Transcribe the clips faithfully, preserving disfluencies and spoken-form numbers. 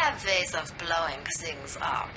have ways of blowing things up.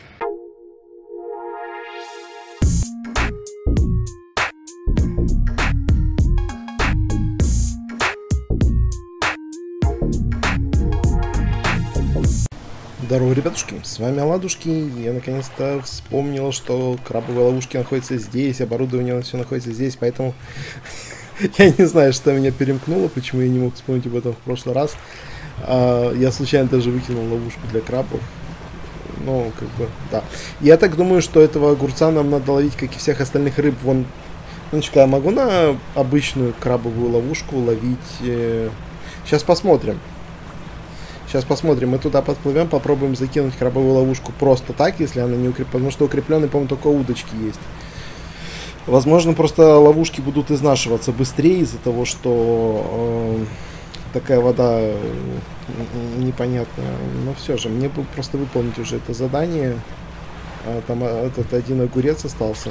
Здорово, ребятушки, с вами Оладушки. Я наконец-то вспомнил, что крабовые ловушки находятся здесь, оборудование все находится здесь, поэтому я не знаю, что меня перемкнуло, почему я не мог вспомнить об этом в прошлый раз. Я случайно даже выкинул ловушку для крабов. Ну, как бы, да. Я так думаю, что этого огурца нам надо ловить, как и всех остальных рыб. Вон, ну-ка, я могу на обычную крабовую ловушку ловить? Сейчас посмотрим. Сейчас посмотрим, мы туда подплывем, попробуем закинуть крабовую ловушку просто так, если она не укреплена, потому что укрепленные, по-моему, только удочки есть. Возможно, просто ловушки будут изнашиваться быстрее из-за того, что э, такая вода непонятная. Но все же, мне бы просто выполнить уже это задание. А, там этот один огурец остался.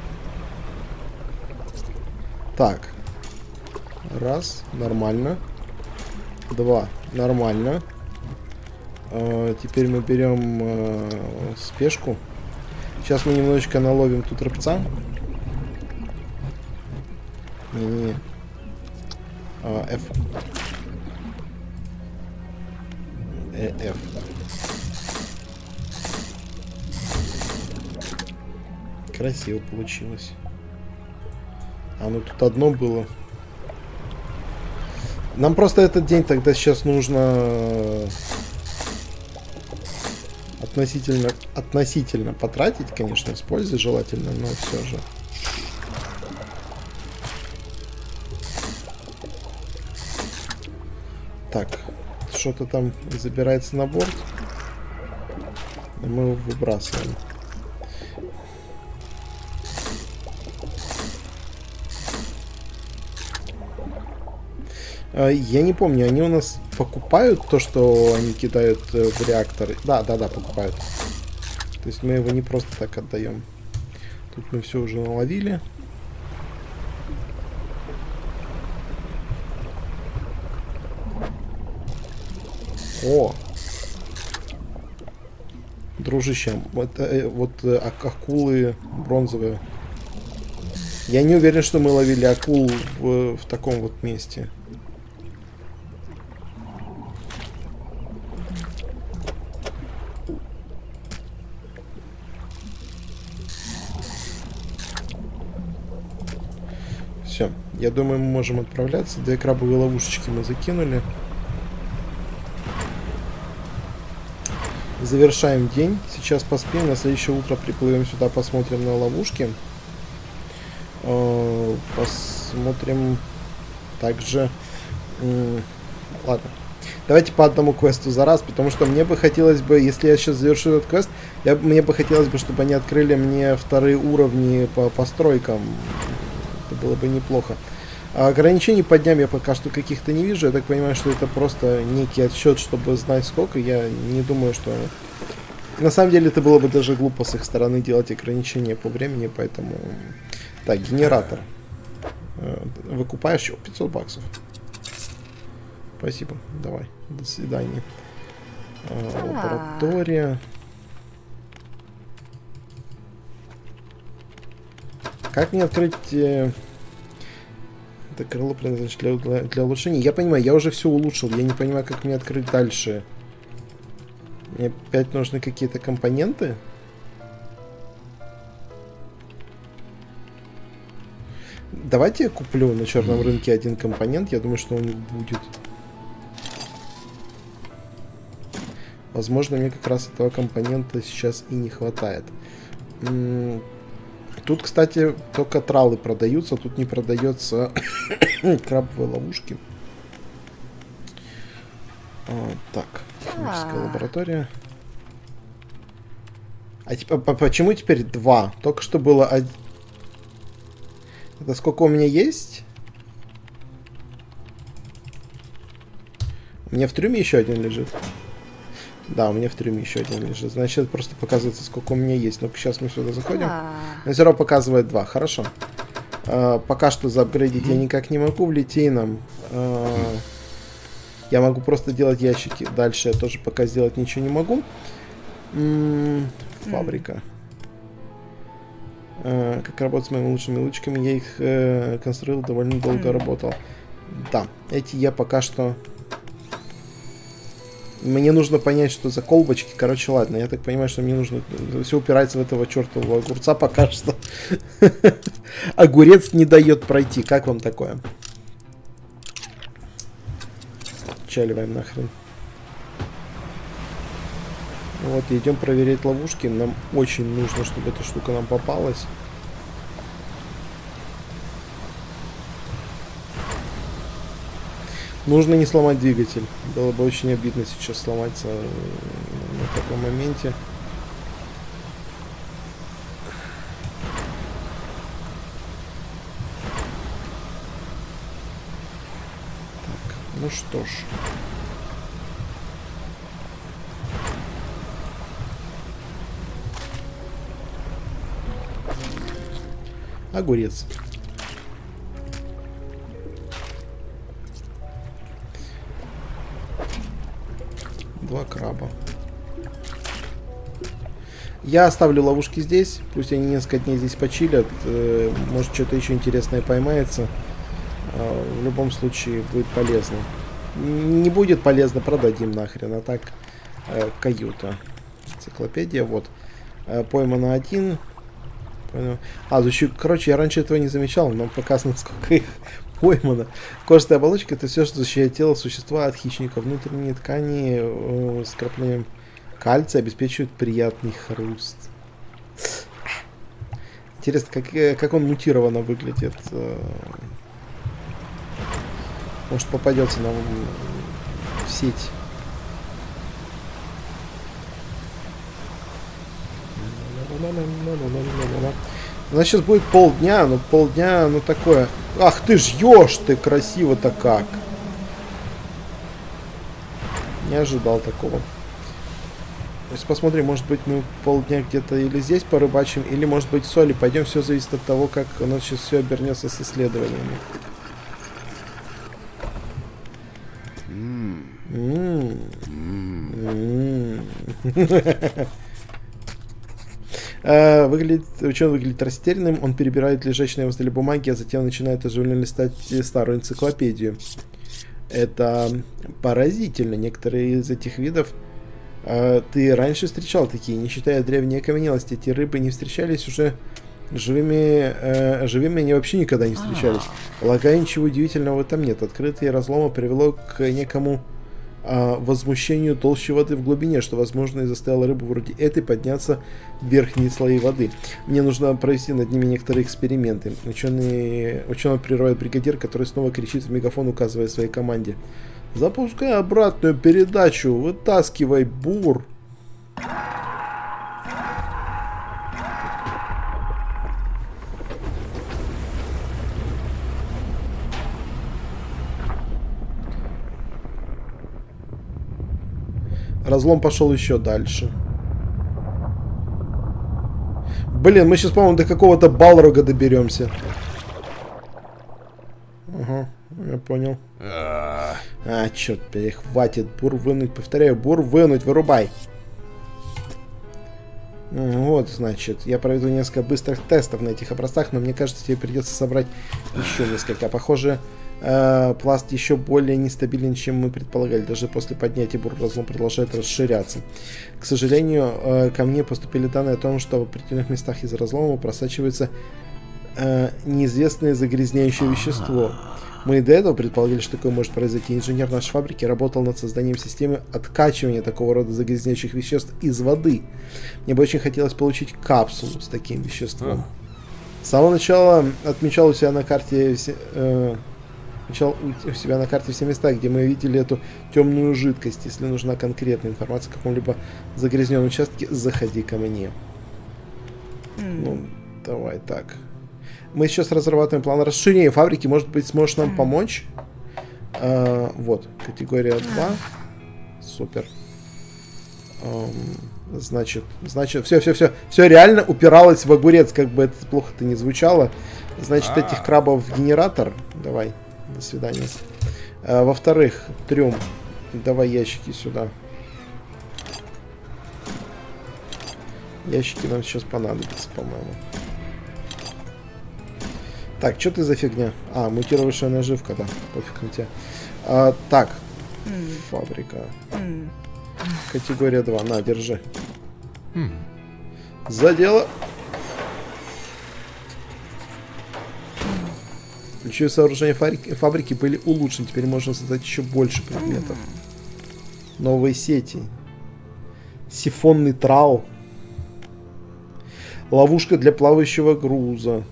Так. Раз, нормально. Два, нормально. Uh, теперь мы берем uh, спешку. Сейчас мы немножечко наловим тут рыбца. Не-не-не. Uh, F. Э, F. Красиво получилось. А, ну тут одно было. Нам просто этот день тогда сейчас нужно относительно, относительно потратить, конечно, с пользой желательно, но все же. Так, что-то там забирается на борт. Мы его выбрасываем. Я не помню, они у нас покупают то, что они кидают в реактор? Да, да, да, покупают. То есть мы его не просто так отдаем. Тут мы все уже наловили. О! Дружище, вот, вот акулы бронзовые. Я не уверен, что мы ловили акул в, в таком вот месте. Все, я думаю, мы можем отправляться. Две крабовые ловушечки мы закинули. Завершаем день. Сейчас поспим. На следующее утро приплывем сюда, посмотрим на ловушки. Посмотрим также... Ладно. Давайте по одному квесту за раз, потому что мне бы хотелось бы, если я сейчас завершу этот квест, я, мне бы хотелось бы, чтобы они открыли мне вторые уровни по постройкам. Это было бы неплохо. А ограничений по дням я пока что каких-то не вижу. Я так понимаю, что это просто некий отсчет, чтобы знать сколько. Я не думаю, что... На самом деле это было бы даже глупо с их стороны делать ограничения по времени, поэтому... Так, генератор. Выкупаешь? О, пятьсот баксов. Спасибо. Давай. До свидания. Лаборатория. Как мне открыть... Э... Это крыло предназначено для, для улучшения. Я понимаю, я уже все улучшил. Я не понимаю, как мне открыть дальше. Мне опять нужны какие-то компоненты. Давайте я куплю на черном рынке один компонент. Я думаю, что у них будет. Возможно, мне как раз этого компонента сейчас и не хватает. Тут, кстати, только тралы продаются. Тут не продается крабовые ловушки. А, так, химическая лаборатория. А типа, почему теперь два? Только что было один. Это сколько у меня есть? У меня в трюме еще один лежит. Да, у меня в трюме еще один лежит. Значит, просто показывается, сколько у меня есть. Ну-ка, сейчас мы сюда заходим. Но все равно показывает два. Хорошо. А, пока что заапгрейдить я никак не могу. В литейном... А, Я могу просто делать ящики. Дальше я тоже пока сделать ничего не могу. М-м, фабрика. А, как работать с моими лучшими лучками? Я их э, конструировал, довольно долго работал. Да, эти я пока что... Мне нужно понять, что за колбочки. Короче, ладно, я так понимаю, что мне нужно... Все упирается в этого чертового огурца пока что. Огурец не дает пройти. Как вам такое? Чаливаем нахрен. Вот, идем проверять ловушки. Нам очень нужно, чтобы эта штука нам попалась. Нужно не сломать двигатель. Было бы очень обидно сейчас сломаться на таком моменте. Так, ну что ж. Огурец. Два краба. Я оставлю ловушки здесь. Пусть они несколько дней здесь почилят. Может, что-то еще интересное поймается. В любом случае, будет полезно. Не будет полезно, продадим нахрен. А так, каюта. Энциклопедия, вот. Поймано один. А, еще, короче, я раньше этого не замечал. Нам показано, сколько их поймано. Кожистая оболочка — это все, что защищает тело существа от хищников. Внутренние ткани э, с краплением кальция обеспечивают приятный хруст. Интересно, как, как он мутированно выглядит. Может, попадется нам в сеть. У нас сейчас будет полдня, но полдня, ну такое. Ах ты ж, ешь ты, красиво-то как. Не ожидал такого. То есть посмотрим, может быть, мы полдня где-то или здесь порыбачим, или, может быть, в соли пойдем. Все зависит от того, как у нас сейчас все обернется с исследованиями. Uh, выглядит, ученый выглядит растерянным, он перебирает лежащие на его столе бумаги, а затем начинает оживленно листать старую энциклопедию. Это поразительно. Некоторые из этих видов uh, ты раньше встречал такие, не считая древней окаменелости. Эти рыбы не встречались уже живыми, uh, живыми они вообще никогда не встречались. Полагаю, ничего удивительного в этом нет. Открытие разлома привело к некому А, возмущению толщи воды в глубине, что, возможно, и заставило рыбу вроде этой подняться в верхние слои воды. Мне нужно провести над ними некоторые эксперименты. Ученый, ученый прерывает бригадир, который снова кричит в мегафон, указывая своей команде: «Запускай обратную передачу! Вытаскивай бур!» Разлом пошел еще дальше. Блин, мы сейчас, по-моему, до какого-то Балрога доберемся. Ага, я понял. А, черт, перехватит. Бур вынуть, повторяю, бур вынуть, вырубай. Вот, значит, я проведу несколько быстрых тестов на этих образцах, но мне кажется, тебе придется собрать еще несколько. Похоже, э, пласт еще более нестабилен, чем мы предполагали. Даже после поднятия бур разлом продолжает расширяться. К сожалению, э, ко мне поступили данные о том, что в определенных местах из разлома просачивается э, неизвестное загрязняющее вещество. Мы и до этого предполагали, что такое может произойти. Инженер нашей фабрики работал над созданием системы откачивания такого рода загрязняющих веществ из воды. Мне бы очень хотелось получить капсулу с таким веществом. С самого начала отмечал у себя на карте все, э, отмечал у себя на карте все места, где мы видели эту темную жидкость. Если нужна конкретная информация о каком-либо загрязненном участке, заходи ко мне. Mm. Ну, давай так. Мы сейчас разрабатываем план расширения фабрики. Может быть, сможешь нам помочь? А, вот, категория два. Супер. Um, значит, значит, все, все, все. Все реально упиралось в огурец, как бы это плохо-то не звучало. Значит, этих крабов в генератор. Давай, до свидания. А, во-вторых, трюм. Давай ящики сюда. Ящики нам сейчас понадобятся, по-моему. Так, что ты за фигня? А, мутировавшая наживка, да. Пофиг на тебя. А, так. Mm. Фабрика. Mm. Категория два. На, держи. Mm. За дело. Ключевые сооружения фабрики, фабрики были улучшены. Теперь можно создать еще больше предметов. Mm. Новые сети. Сифонный трал. Ловушка для плавающего груза.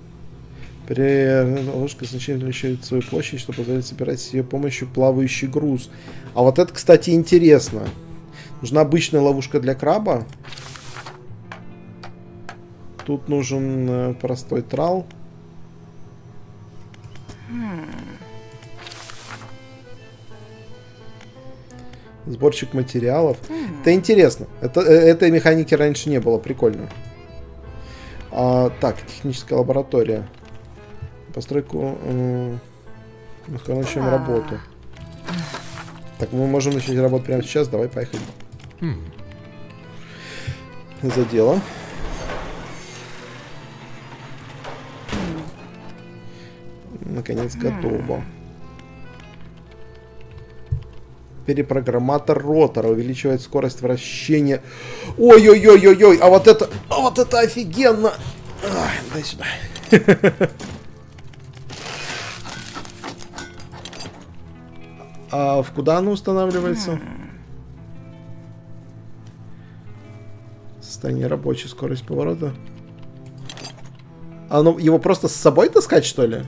При ловушке значительно увеличивает свою площадь, что позволяет собирать с ее помощью плавающий груз. А вот это, кстати, интересно. Нужна обычная ловушка для краба. Тут нужен простой трал. Сборщик материалов. Это интересно. Это, этой механики раньше не было. Прикольно. А, так, техническая лаборатория. Постройку... Э, мы начнем работу. Так, мы можем начать работу прямо сейчас. Давай, поехали. За дело. Наконец, готово. Перепрограмматор ротора увеличивает скорость вращения. Ой-ой-ой-ой-ой, а вот это, а вот это офигенно. Ай, дай сюда. А в куда оно устанавливается? Состояние рабочей, скорость поворота. А ну его просто с собой таскать, что ли?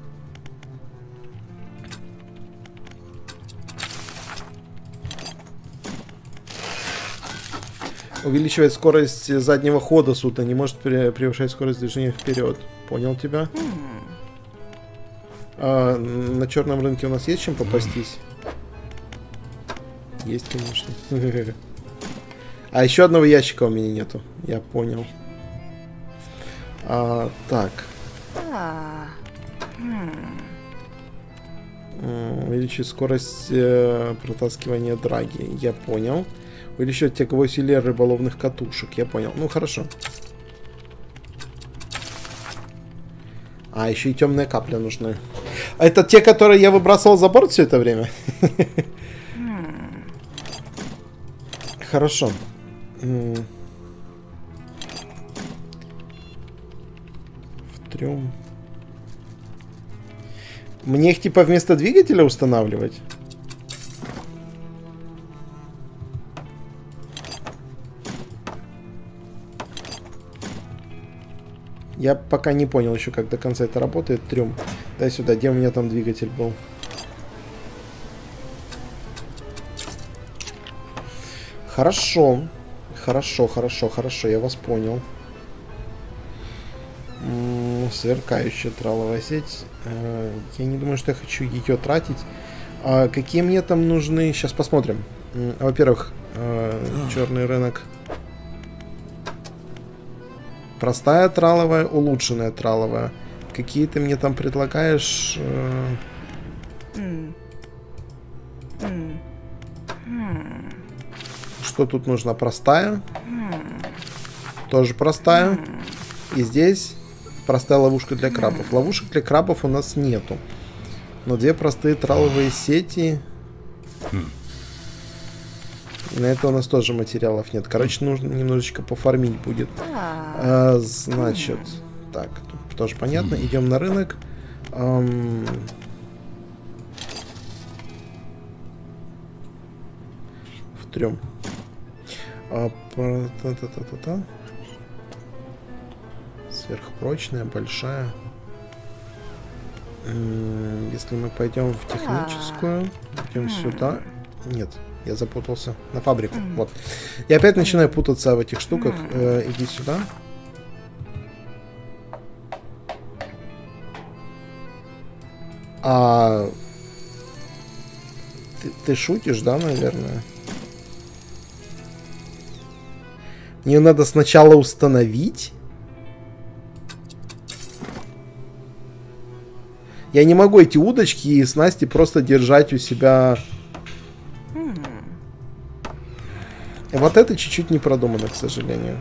Увеличивает скорость заднего хода судна, не может превышать скорость движения вперед. Понял тебя? А, на черном рынке у нас есть чем попастись? Есть, конечно. А еще одного ящика у меня нету. Я понял. А, так. Увеличить скорость э, протаскивания драги. Я понял. Увеличивать тековое усилие рыболовных катушек. Я понял. Ну, хорошо. А, еще и темная капля нужны. А это те, которые я выбрасывал за борт все это время? Хорошо. В трем. Мне их типа вместо двигателя устанавливать? Я пока не понял еще, как до конца это работает. Трем. Дай сюда, где у меня там двигатель был. Хорошо. Хорошо, хорошо, хорошо. Я вас понял. М-м, сверкающая траловая сеть. Э, я не думаю, что я хочу ее тратить. А какие мне там нужны? Сейчас посмотрим. Во-первых, э, черный рынок. Простая траловая, улучшенная траловая. Какие ты мне там предлагаешь? Что тут нужно? Простая. Тоже простая. И здесь простая ловушка для крабов. Ловушек для крабов у нас нету. Но две простые траловые сети. На это у нас тоже материалов нет. Короче, нужно немножечко пофармить будет. А, значит, так, тут тоже понятно. Идем на рынок. Ам... В трем. А, та-та-та-та-та. Сверхпрочная, большая. Если мы пойдем в техническую, идем сюда. Нет. Я запутался. На фабрику. Mm. Вот. Я опять начинаю путаться в этих штуках. Mm. Э, иди сюда. А... Ты, ты шутишь, да, наверное? Мне надо сначала установить. Я не могу эти удочки и снасти просто держать у себя... Вот это чуть-чуть не продумано, к сожалению.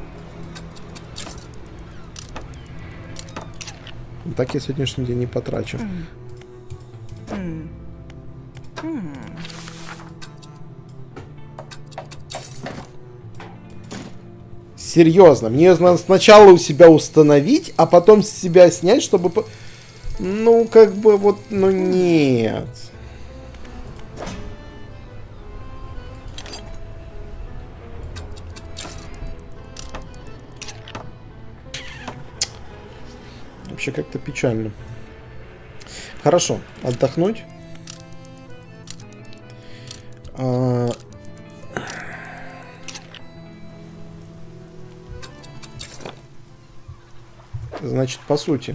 Так я сегодняшний день не потрачу. Серьезно, мне надо сначала у себя установить, а потом с себя снять, чтобы... Ну, как бы вот, ну нет. Вообще как-то печально. Хорошо, отдохнуть. А... Значит, по сути,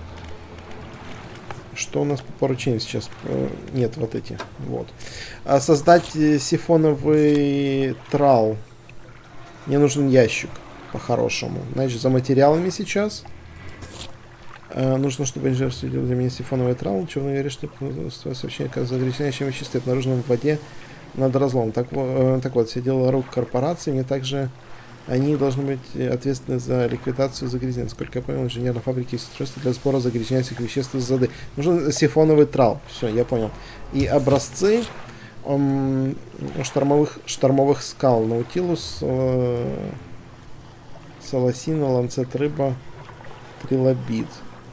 что у нас по поручениям сейчас? Нет, вот эти. Вот. А создать сифоновый трал. Мне нужен ящик, по-хорошему. Значит, за материалами сейчас. А, нужно, чтобы инженер следил для меня сифоновый трал. Черный говорит, что сообщение о загрязняющем веществе, обнаруженном в воде над разломом. Так, так вот, все дело рук корпорации. Мне также они должны быть ответственны за ликвидацию загрязнения. Насколько я понял, инженер на фабрике есть устройство для сбора загрязняющих веществ из воды. Нужен сифоновый трал. Все, я понял. И образцы um, штормовых, штормовых скал. Наутилус, э, саласина, ланцет рыба, трилобит.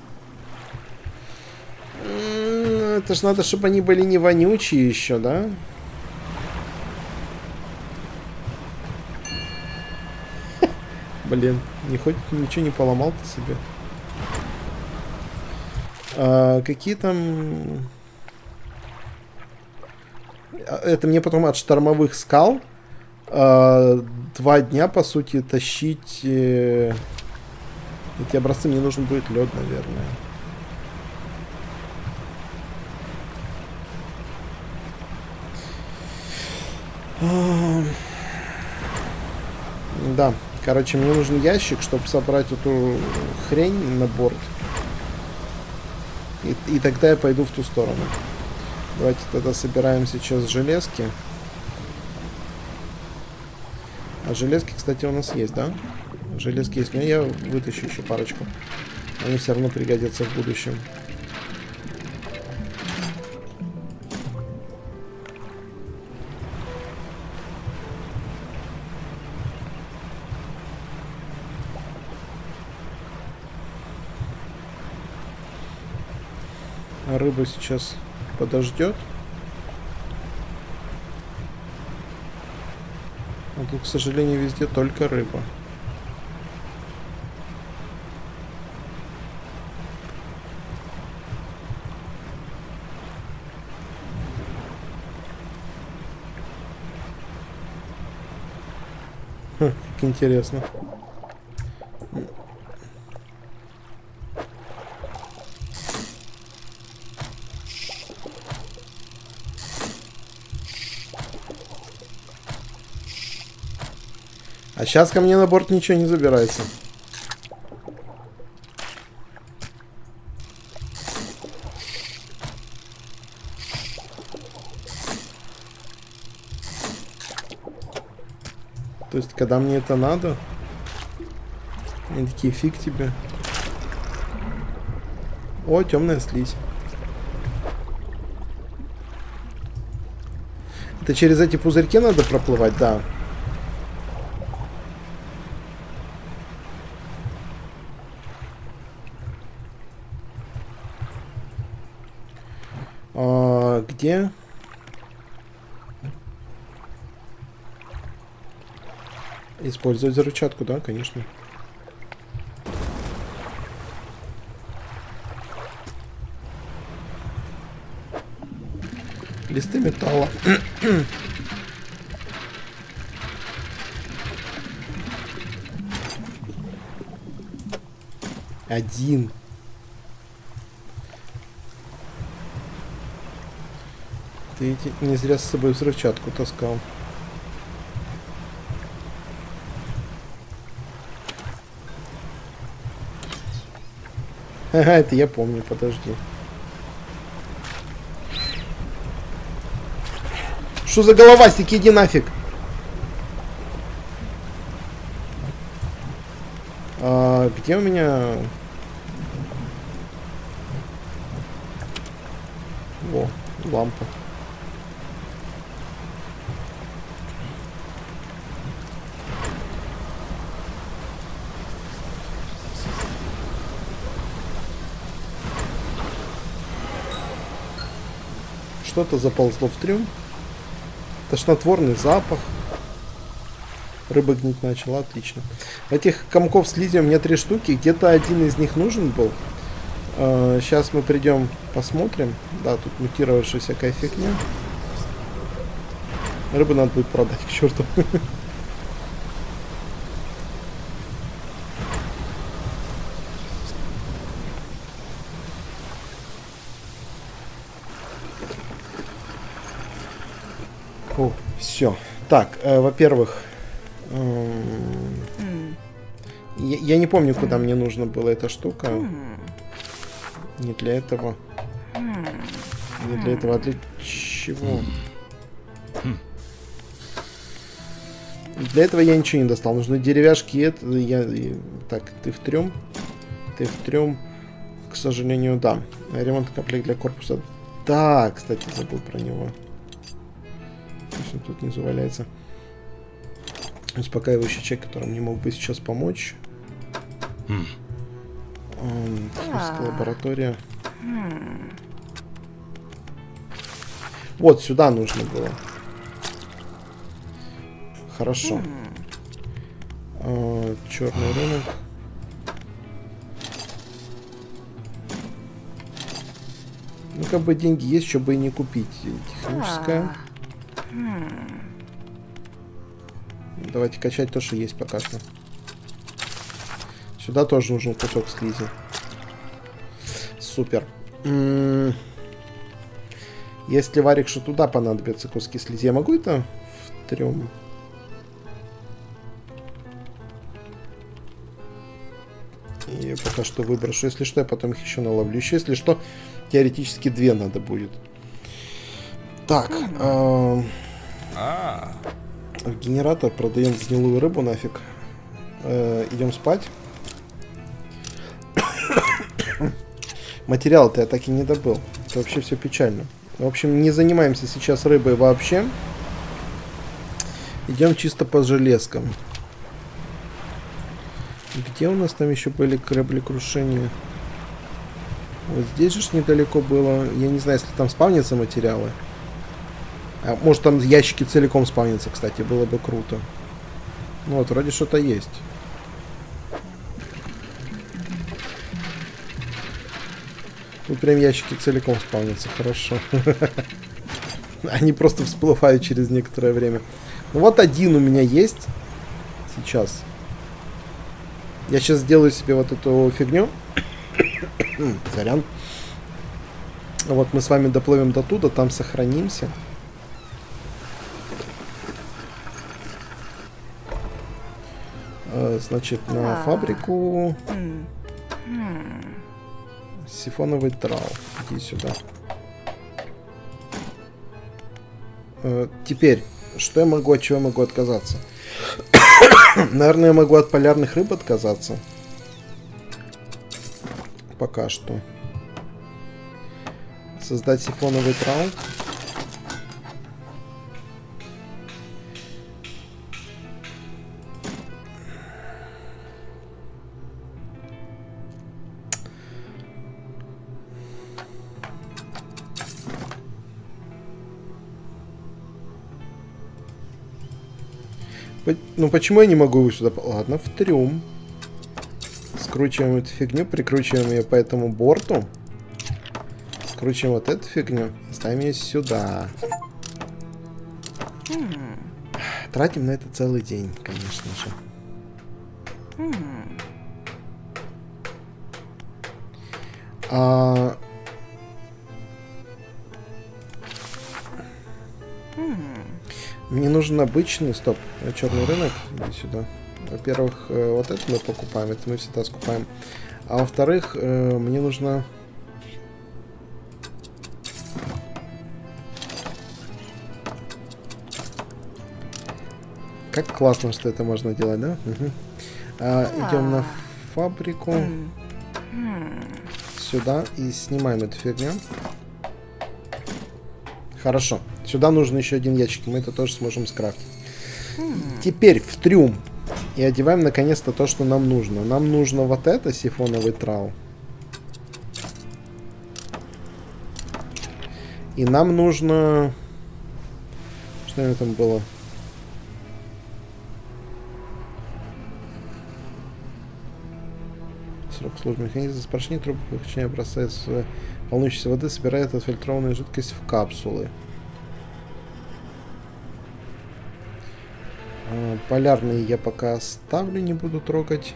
Это ж надо, чтобы они были не вонючие еще, да? Блин, не хоть ничего не поломал ты себе. А, какие там... Это мне потом от штормовых скал а, два дня, по сути, тащить э, эти образцы. Мне нужен будет лед, наверное. А, да. Короче, мне нужен ящик, чтобы собрать эту хрень на борт. И, и тогда я пойду в ту сторону. Давайте тогда собираем сейчас железки. А железки, кстати, у нас есть, да? Железки есть, но я вытащу еще парочку. Они все равно пригодятся в будущем. Рыба сейчас подождет. А тут, к сожалению, везде только рыба. Хм, как интересно. А сейчас ко мне на борт ничего не забирается. То есть, когда мне это надо, они такие, фиг тебе. О, темная слизь. Это через эти пузырьки надо проплывать, да. А, где? Использовать взрывчатку, да, конечно. Листы металла. Один. Ты не зря с собой взрывчатку таскал. Ага, это я помню, подожди. Что за головастик, иди нафиг. А где у меня... Во, лампа. Что-то заползло в трюм. Тошнотворный запах. Рыба гнить начала, отлично. Этих комков слизи у меня три штуки. Где-то один из них нужен был. Uh, сейчас мы придем, посмотрим. Да, тут мутировавшая всякая фигня. Рыбу надо будет продать, к черту. О, все. Так, э, во-первых, э, mm. я, я не помню, куда mm. мне нужно было эта штука. Mm. Не для этого. Mm. Не для этого, а для чего? Mm. Для этого я ничего не достал. Нужны деревяшки. Это я. И, так, ты в трюм. Ты в трюм. К сожалению, да. Ремонтный комплект для корпуса. Да, кстати, забыл про него. Он тут внизу валяется. Успокаивающий чек, который мне мог бы сейчас помочь. Mm. Техническая лаборатория. Mm. Вот сюда нужно было. Хорошо. Mm. А, черный рынок. Ну, как бы деньги есть, чтобы и не купить. Техническая. Hmm. Давайте качать то, что есть пока что. Сюда тоже нужен кусок слизи. Супер. М-м- Если варик, что туда понадобятся куски слизи, я могу это в трюм? И пока что выброшу. Если что, я потом их еще наловлю. Еще, если что, теоретически две надо будет. Так. Э- а. В генератор продаем гнилую рыбу нафиг. Э- идем спать. Материал-то я так и не добыл. Это вообще все печально. В общем, не занимаемся сейчас рыбой вообще. Идем чисто по железкам. Где у нас там еще были кораблекрушения? Вот здесь же недалеко было. Я не знаю, если там спавнятся материалы. А может там ящики целиком спавнятся, кстати. Было бы круто. Ну вот, вроде что-то есть. Тут прям ящики целиком спавнятся. Хорошо. Они просто всплывают через некоторое время. Ну вот один у меня есть. Сейчас. Я сейчас сделаю себе вот эту фигню. Сорян. Вот мы с вами доплывем до туда, там сохранимся. Значит, на фабрику. Сифоновый трал. Иди сюда. Теперь, что я могу, от чего я могу отказаться? Наверное, я могу от полярных рыб отказаться. Пока что. Создать сифоновый трал. Ну почему я не могу его сюда? Ладно, в трюм. Скручиваем эту фигню, прикручиваем ее по этому борту. Скручиваем вот эту фигню, ставим ее сюда. Mm. Тратим на это целый день, конечно же. Mm. А... Mm. Мне нужен обычный, стоп, черный рынок, иди сюда. Во-первых, э, вот это мы покупаем, это мы всегда скупаем. А во-вторых, э, мне нужно... Как классно, что это можно делать, да? Угу. А, идем на фабрику. Сюда и снимаем эту фигню. Хорошо. Сюда нужен еще один ящик. Мы это тоже сможем скрафтить. Теперь в трюм. И одеваем наконец-то то, что нам нужно. Нам нужно вот это, сифоновый трал. И нам нужно... Что у меня там было? Срок службы механизма с поршней, трубок, выхождения образца из волнующейся воды, собирает отфильтрованную жидкость в капсулы. Полярные я пока оставлю, не буду трогать.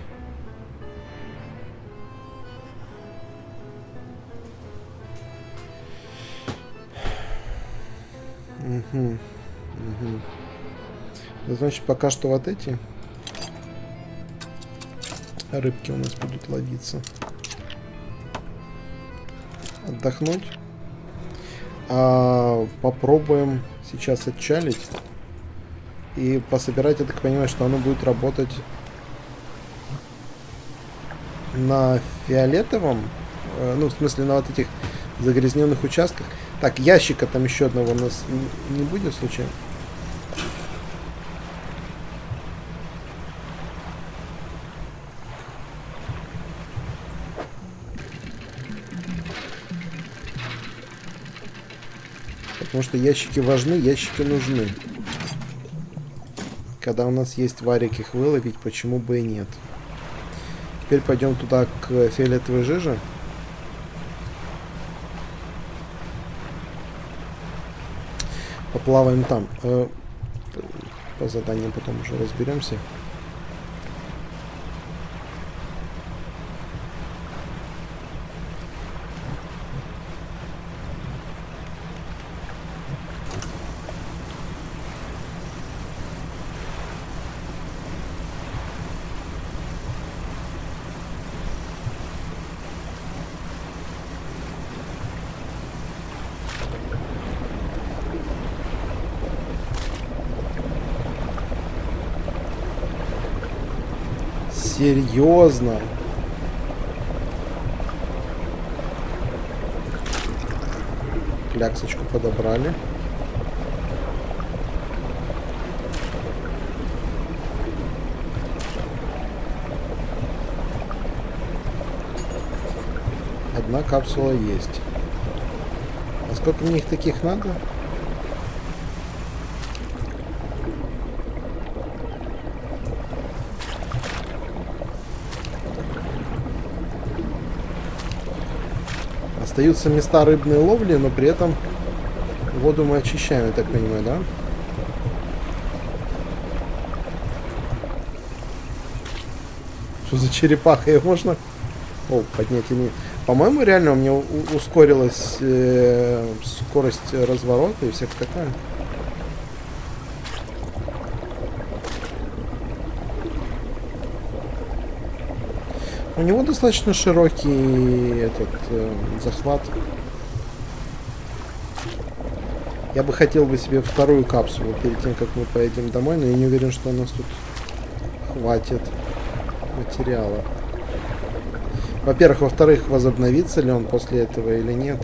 Угу. Угу. Значит, пока что вот эти рыбки у нас будут ловиться. Отдохнуть. А, попробуем сейчас отчалить. И пособирать, я так понимаю, что оно будет работать на фиолетовом. Э, ну, в смысле, на вот этих загрязненных участках. Так, ящика там еще одного у нас не будет случайно? Потому что ящики важны, ящики нужны. Когда у нас есть варик их выловить, почему бы и нет. Теперь пойдем туда к фиолетовой жиже. Поплаваем там. По заданиям потом уже разберемся. Серьезно? Кляксочку подобрали. Одна капсула есть. А сколько мне их таких надо? Остаются места рыбной ловли, но при этом воду мы очищаем, я так понимаю, да? Что за черепаха? Ее можно... О, поднять и не... По-моему, реально у меня ускорилась э, скорость разворота и всякое такое. У него достаточно широкий этот э, захват. Я бы хотел бы себе вторую капсулу перед тем, как мы поедем домой, но я не уверен, что у нас тут хватит материала. Во-первых, во-вторых, возобновится ли он после этого или нет.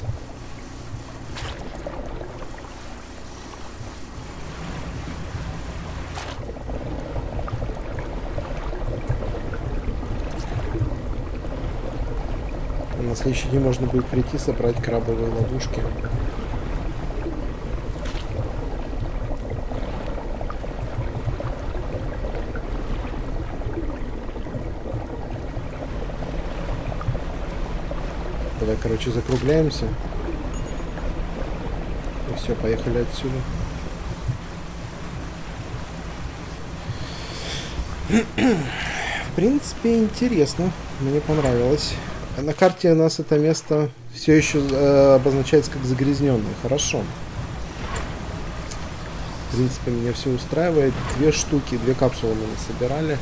На следующий день можно будет прийти, собрать крабовые ловушки. Давай, короче, закругляемся. И все, поехали отсюда. В принципе, интересно. Мне понравилось. На карте у нас это место все еще э, обозначается как загрязненное. Хорошо. В принципе, меня все устраивает. Две штуки, две капсулы мы собирали.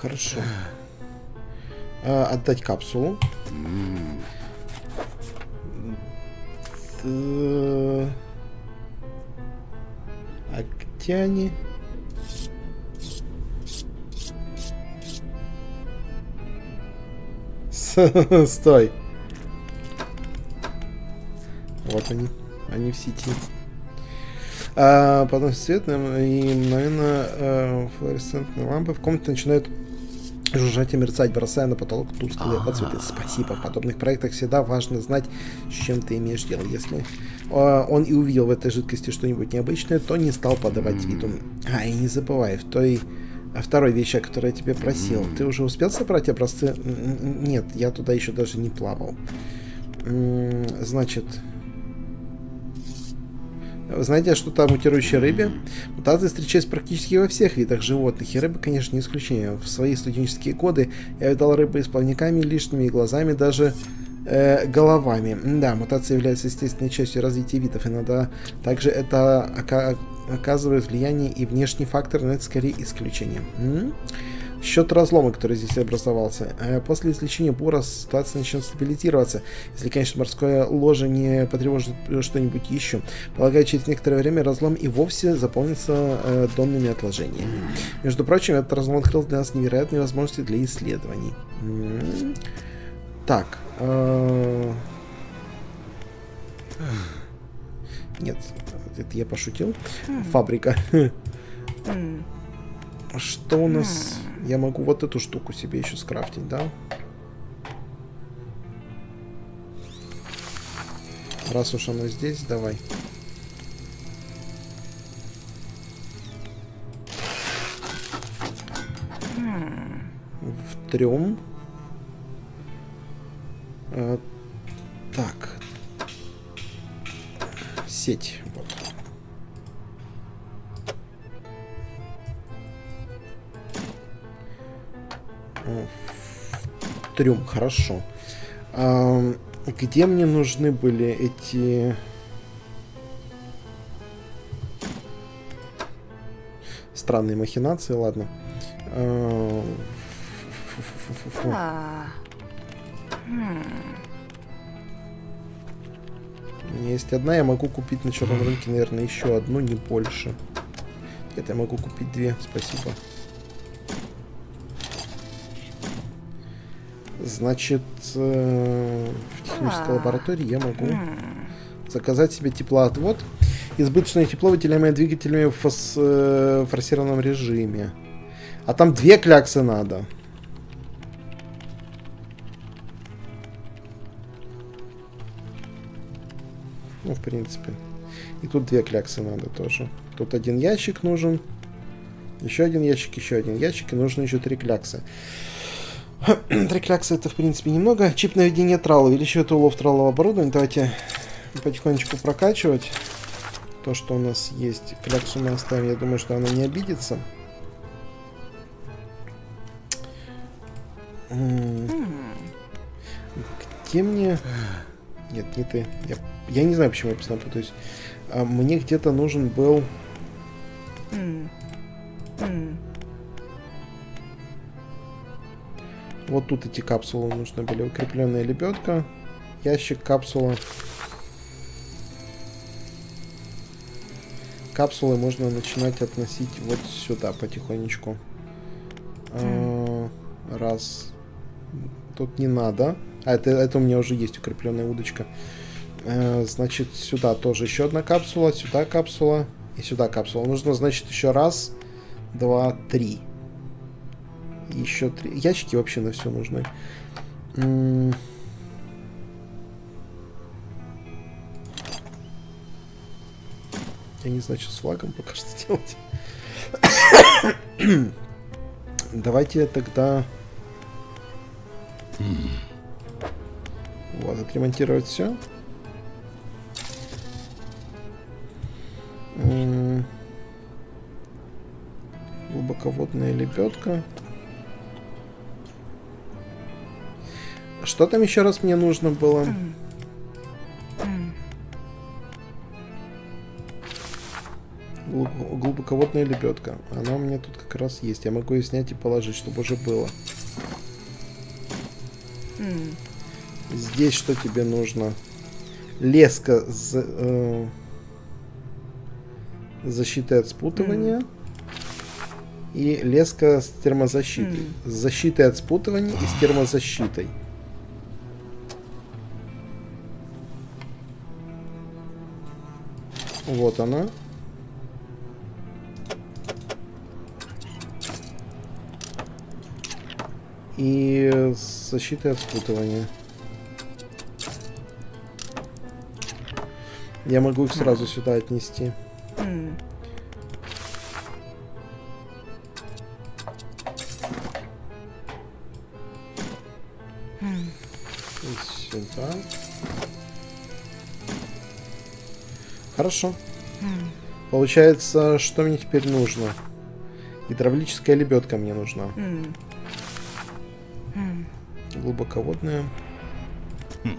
хорошо. А, отдать капсулу. А где они? Стой. Вот они. Они в сети. А, потом свет, и, наверное, э, флуоресцентные лампы в комнате начинают жужжать и мерцать, бросая на потолок тусклые подсветы. Спасибо. В подобных проектах всегда важно знать, с чем ты имеешь дело. Если э, он и увидел в этой жидкости что-нибудь необычное, то не стал подавать виду. А, и не забывай, в той второй вещи, о которой я тебе просил, ты уже успел собрать образцы? Нет, я туда еще даже не плавал. Значит... Знаете что-то о мутирующей рыбе? Мутации встречаются практически во всех видах животных, и рыба, конечно, не исключение. В свои студенческие годы я видал рыбы с плавниками, лишними глазами, даже э, головами. Да, мутация является естественной частью развития видов. Иногда также это ока оказывает влияние и внешний фактор, но это скорее исключение. М-м? Счет разлома, который здесь образовался. После излечения бура ситуация начнет стабилизироваться, если, конечно, морское ложе не потревожит что-нибудь еще. Полагаю, через некоторое время разлом и вовсе заполнится э, донными отложениями. Между прочим, этот разлом открыл для нас невероятные возможности для исследований. М-м-м. Так. Э Нет, это я пошутил. Фабрика. Что у нас? Я могу вот эту штуку себе еще скрафтить, да? Раз уж оно здесь, давай. В трем. А, так. Сеть. Вот. Трюм, хорошо. А, где мне нужны были эти... Странные махинации, ладно. А, фу-фу-фу-фу-фу. У меня есть одна, я могу купить на черном рынке, наверное, еще одну, не больше. Это я могу купить две, спасибо. Значит, э, в технической лаборатории я могу заказать себе теплоотвод. Избыточное тепло, выделяемое двигателями в фос, э, форсированном режиме. А там две кляксы надо. Ну, в принципе. И тут две кляксы надо тоже. Тут один ящик нужен. Еще один ящик, еще один ящик. И нужно еще три кляксы. Три клякса это, в принципе, немного. Чип наведения трала. Увеличивает улов тралового оборудования. Давайте потихонечку прокачивать то, что у нас есть. Кляксу мы оставим. Я думаю, что она не обидится. Где мне... Нет, не ты. Я, я не знаю, почему я постоянно путаюсь. А мне где-то нужен был... Вот тут эти капсулы нужны были. Укрепленная лебедка. Ящик, капсула. Капсулы можно начинать относить вот сюда потихонечку. А, раз. Тут не надо. А, это, это у меня уже есть укрепленная удочка. А, значит, сюда тоже еще одна капсула. Сюда капсула. И сюда капсула. Нужно, значит, еще раз, два, три. Еще три. Ящики вообще на все нужны. М-м- Я не знаю, что с флагом пока что делать. Давайте тогда... Вот, отремонтировать все. М-м- Глубоководная лебедка. Что там еще раз мне нужно было? Глубоководная лебедка. Она у меня тут как раз есть. Я могу ее снять и положить, чтобы уже было. Mm. Здесь что тебе нужно? Леска с э, защитой от спутывания. Mm. И леска с термозащитой. Mm. С защитой от спутывания и с термозащитой. Вот она. И с защитой от спутывания. Я могу их сразу сюда отнести. Mm. Mm. И сюда. Хорошо. Mm. Получается, что мне теперь нужно? Гидравлическая лебедка мне нужна. Mm. Mm. Глубоководная. Mm.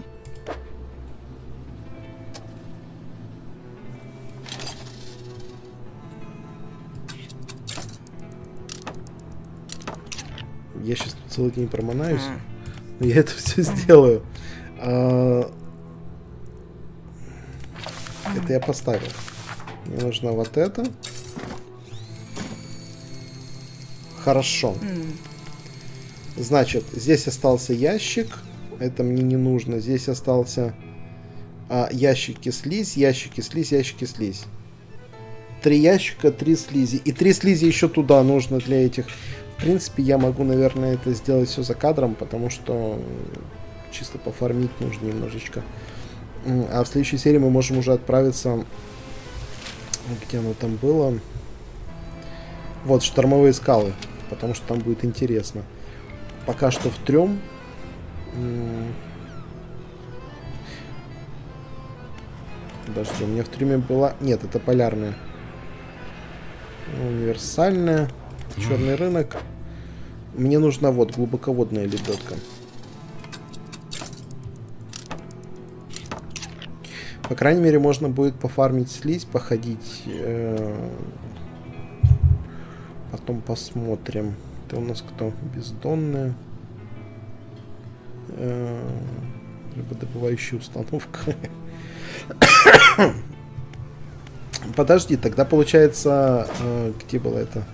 Я сейчас целый день проманаюсь. Mm. Но я это все сделаю. А... Это я поставил. Мне нужно вот это. Хорошо. Mm. Значит, здесь остался ящик. Это мне не нужно. Здесь остался а, ящики слизь, ящики слизь, ящики слизь. Три ящика, три слизи. И три слизи еще туда нужно для этих. В принципе, я могу, наверное, это сделать все за кадром, потому что чисто пофармить нужно немножечко. А в следующей серии мы можем уже отправиться... Где оно там было? Вот, штормовые скалы. Потому что там будет интересно. Пока что в трём. Подожди, у меня в трюме была... Нет, это полярная. Универсальная. Черный рынок. Мне нужна вот глубоководная лебедка. По крайней мере, можно будет пофармить слизь, походить. Потом посмотрим. Это у нас кто? Бездонная. Рыбодобывающая установка. Подожди, тогда получается... Где было это?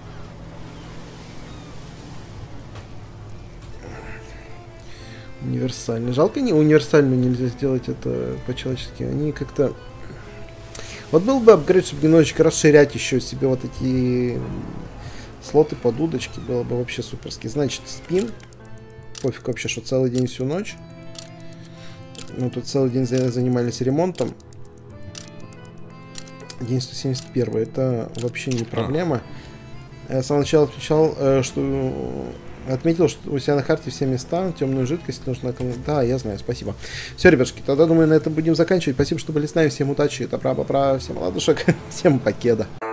Универсальный. Жалко, не универсальную нельзя сделать это по-человечески. Они как-то... Вот был бы апгрейд, чтобы немножечко расширять еще себе вот эти слоты под удочки. Было бы вообще суперски. Значит, спим. Пофиг вообще, что целый день, всю ночь. Мы тут целый день занимались ремонтом. День сто семьдесят один. Это вообще не проблема. Я с самого начала отмечал, что... Отметил, что у себя на карте все места, темную жидкость нужно... Да, я знаю, спасибо. Все, ребятушки, тогда, думаю, на этом будем заканчивать. Спасибо, что были с нами. Всем удачи, добра, бобра, всем ладушек, всем покеда.